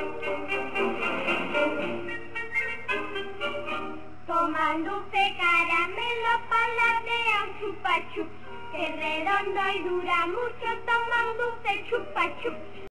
Toman dulce caramelo, paladean chupa chups, que redondo y dura mucho, toman dulce chupa chups.